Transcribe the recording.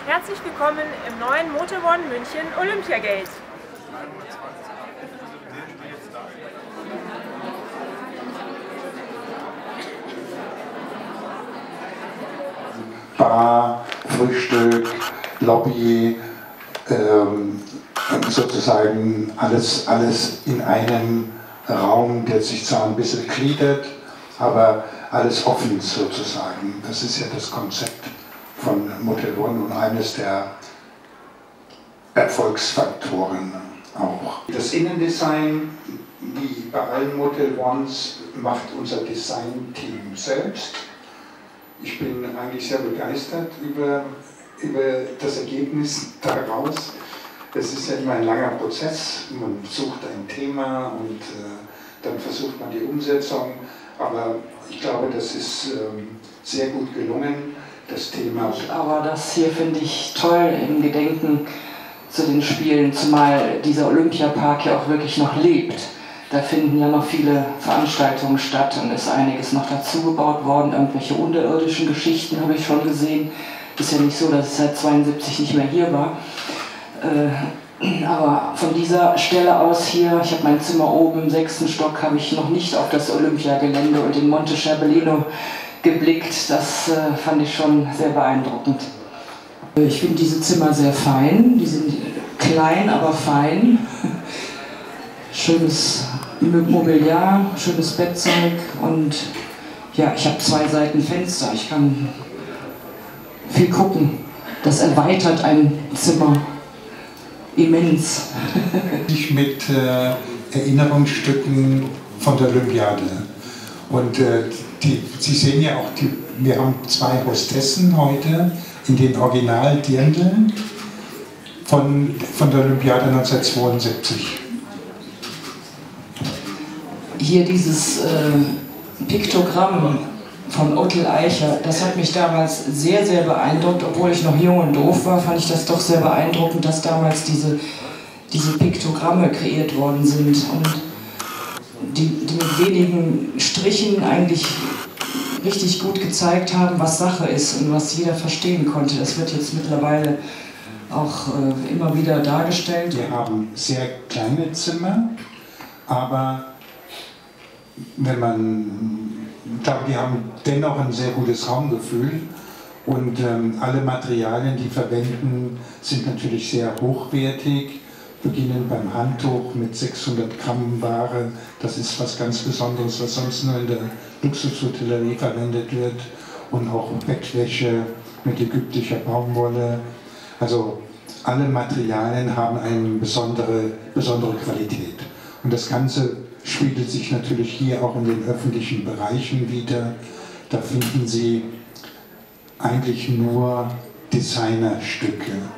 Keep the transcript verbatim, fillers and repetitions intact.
Herzlich willkommen im neuen Motel One München Olympiagate. Bar, Frühstück, Lobby, ähm, sozusagen alles, alles in einem Raum, der sich zwar ein bisschen gliedert, aber alles offen sozusagen. Das ist ja das Konzept von Motel One und eines der Erfolgsfaktoren auch. Das Innendesign, wie bei allen Motel Ones, macht unser Designteam selbst. Ich bin eigentlich sehr begeistert über, über das Ergebnis daraus. Es ist ja immer ein langer Prozess. Man sucht ein Thema und äh, dann versucht man die Umsetzung. Aber ich glaube, das ist ähm, sehr gut gelungen, das Thema. Aber das hier finde ich toll im Gedenken zu den Spielen, zumal dieser Olympiapark ja auch wirklich noch lebt. Da finden ja noch viele Veranstaltungen statt und ist einiges noch dazu gebaut worden. Irgendwelche unterirdischen Geschichten habe ich schon gesehen. Ist ja nicht so, dass ich seit zweiundsiebzig nicht mehr hier war. Äh, aber von dieser Stelle aus hier, ich habe mein Zimmer oben im sechsten Stock, habe ich noch nicht auf das Olympiagelände und den Monte Cerbellino geblickt. Das äh, fand ich schon sehr beeindruckend. Ich finde diese Zimmer sehr fein. Die sind klein, aber fein. Schönes Mobiliar, schönes Bettzeug und ja, ich habe zwei Seiten Fenster. Ich kann viel gucken. Das erweitert ein Zimmer immens. Ich mit äh, Erinnerungsstücken von der Olympiade. Und äh, die, Sie sehen ja auch, die, wir haben zwei Hostessen heute in den Original-Dirndln von, von der Olympiade neunzehnhundertzweiundsiebzig. Hier dieses äh, Piktogramm von Ottel Eicher, das hat mich damals sehr, sehr beeindruckt. Obwohl ich noch jung und doof war, fand ich das doch sehr beeindruckend, dass damals diese, diese Piktogramme kreiert worden sind und die, die mit wenigen Strichen eigentlich richtig gut gezeigt haben, was Sache ist und was jeder verstehen konnte. Das wird jetzt mittlerweile auch äh, immer wieder dargestellt. Wir haben sehr kleine Zimmer, aber wenn man, ich glaube, wir haben dennoch ein sehr gutes Raumgefühl und ähm, alle Materialien, die verwenden, sind natürlich sehr hochwertig, beginnen beim Handtuch mit sechshundert Gramm Ware. Das ist was ganz Besonderes, was sonst nur in der Luxushotellerie verwendet wird, und auch Bettwäsche mit ägyptischer Baumwolle. Also alle Materialien haben eine besondere, besondere Qualität. Und das Ganze spiegelt sich natürlich hier auch in den öffentlichen Bereichen wieder. Da finden Sie eigentlich nur Designerstücke.